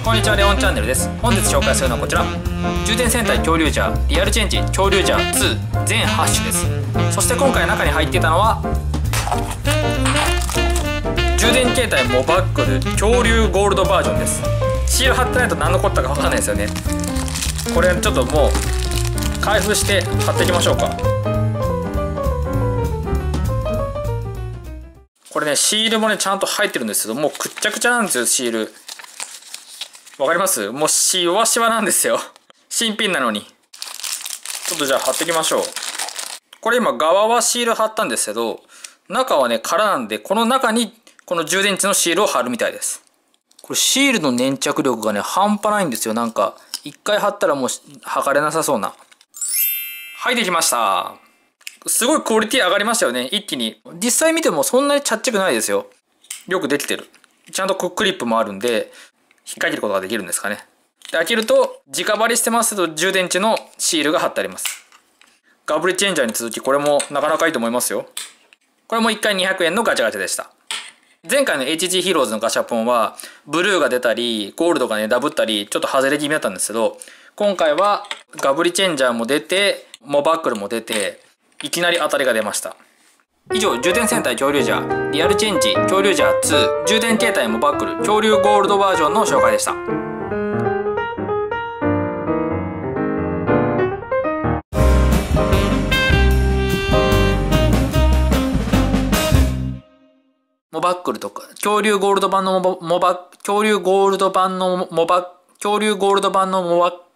こんにちは、レオンチャンネルです。本日紹介するのはこちら、充電戦隊恐竜ジャーリアルチェンジ恐竜ジャー2全8種です。そして今回中に入っていたのは充電形態モバックル恐竜ゴールドバージョンです。シール貼ってないと何のこったか分かんないですよね。これちょっともう開封して貼っていきましょうか。これね、シールもねちゃんと入ってるんですけど、もうくっちゃくちゃなんですよ。シールわかります？もうシワシワなんですよ。新品なのに。ちょっとじゃあ貼っていきましょう。これ今側はシール貼ったんですけど、中はね空なんで、この中にこの充電池のシールを貼るみたいです。これシールの粘着力がね半端ないんですよ。なんか一回貼ったらもう剥がれなさそうな。はい、できました。すごいクオリティ上がりましたよね、一気に。実際見てもそんなにちゃっちゃくないですよ。よくできてる。ちゃんとクリップもあるんで引っ掛けることができるんですかね。で、開けると直張りしてますけど充電池のシールが貼ってあります。ガブリチェンジャーに続きこれもなかなかいいと思いますよ。これも1回200円のガチャガチャでした。前回の HG ヒーローズのガシャポンはブルーが出たりゴールドがねダブったりちょっと外れ気味だったんですけど、今回はガブリチェンジャーも出てモバックルも出ていきなり当たりが出ました。以上、充電戦隊恐竜ジャーリアルチェンジ恐竜ジャー2充電形態モバックル恐竜ゴールドバージョンの紹介でした。モバックルとか恐竜ゴールド版の恐竜ゴールド版のモバ恐竜ゴールド版のモバ